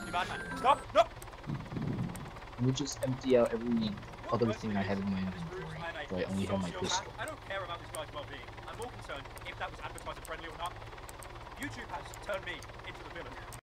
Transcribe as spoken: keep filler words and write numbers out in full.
You bad man. Stop! No! Let me just empty out every other thing I have in my inventory, so I only have my pistol. I don't care about this guy's well-being. I'm more concerned if that was advertiser friendly or not. YouTube has turned me into the villain.